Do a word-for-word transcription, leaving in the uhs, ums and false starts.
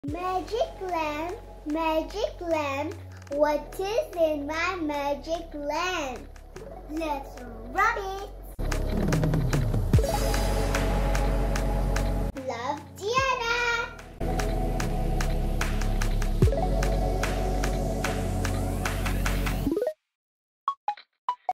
Magic lamp, magic lamp, what is in my magic lamp? Let's rub it.